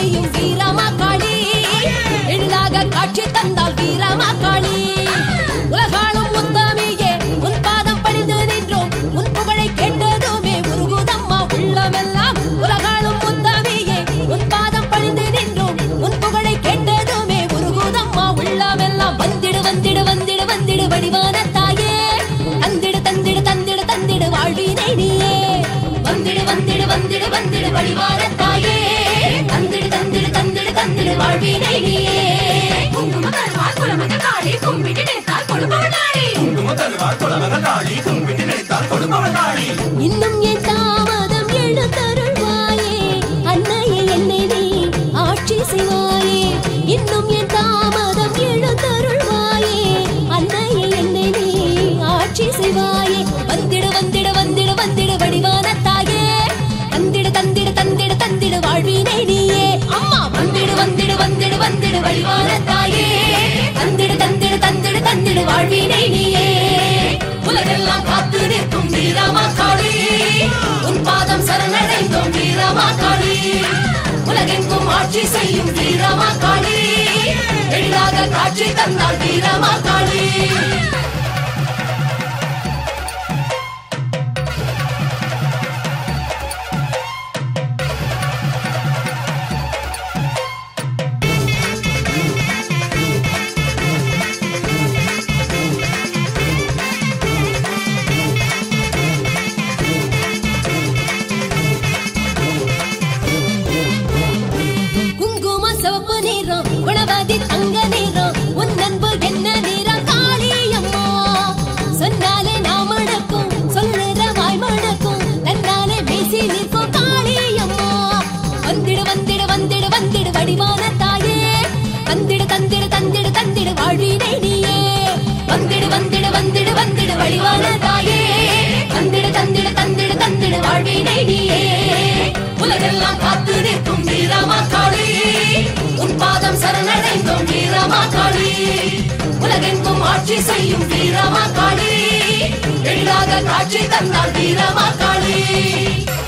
செய்யும் வீரமா காளி எழிலாக காட்சி தந்தால் வீரமா காளி உலகாளும் உத்தமியே உன் பாதம் பணிந்து நின்றோம் உன் புகழை கேட்டதுமே உருகுதம்மா உள்ளமெல்லாம் உலகாளும் உத்தமியே உன் பாதம் பணிந்து நின்றோம் உன் புகழை கேட்டதுமே உருகுதம்மா உள்ளமெல்லாம் வந்திடு வந்திடு வந்திடு வந்திடு வடிவான தாயே தந்திடு தந்திடு தந்திடு தந்திடு வாழ்வினை நீயே வந்திடு வந்திடு வந்திடு வந்திடு வடிவான தாயே தந்திடு தந்திடு தந்திடு தந்திடு வாழ்வினை நீயே குங்குமதல்வாள் குலமகள் காளி கும்பிட்டு நினைத்தால் கொடுப்பவள் காளி குங்குமதல்வாள் குலமகள் காளி கும்பிட்டு நினைத்தால் கொடுப்பவள் காளி இன்னும் என் தாமதம் எழுந்தருள்வாயே அன்னையே என்னை நீ ஆட்சி செய்வாயே இன்னும் என் தாமதம் எழுந்தருள்வாயே அன்னையே என்னை நீ ஆட்சி செய்வாயே வந்திடு வந்திடு வந்திடு வந்திடு வடிவான தாயே தந்திடு தந்திடு தந்திடு தந்திடு வாழ்வினை நீயே அம்மா வந்திடு வந்திடு வந்திடு வந்திடு வடிவான தாயே தந்திடு தந்திடு தந்திடு தந்திடு வாழ்வினை நீயே உலகெல்லாம் காத்து நிற்கும் வீரமா காளி உன் பாதம் சரணடைந்தோம் வீரமா காளி உலகெங்கும் ஆட்சி செய்யும் வீரமா காளி எழிலாக காட்சி தந்தால் வீரமா காளி குணவதி தங்க நேரம் உன் அன்பு என்ன நேரம் காளி அம்மா சொன்னாலே நாம் மணக்கும் சொல்லுற வாய் மணக்கும் தன்னாலே பேசி நிற்கும் காளி அம்மா வந்திடு வந்திடு வந்திடு வந்திடு வடிவான தாயே தந்திடு தந்திடு தந்திடு தந்திடு வாழ்வினை நீயே வந்திடு வந்திடு வந்திடு வந்திடு வடிவான தாயே தந்திடு தந்திடு தந்திடு தந்திடு வாழ்வினை நீயே உலகெல்லாம் காத்து நிற்கும் வீரமா காளி உன் பாதம் சரணடைந்தோம் வீரமா காளி உலகெங்கும் ஆட்சி செய்யும் வீரமா காளி எழிலாக காட்சி தந்தால் வீரமா காளி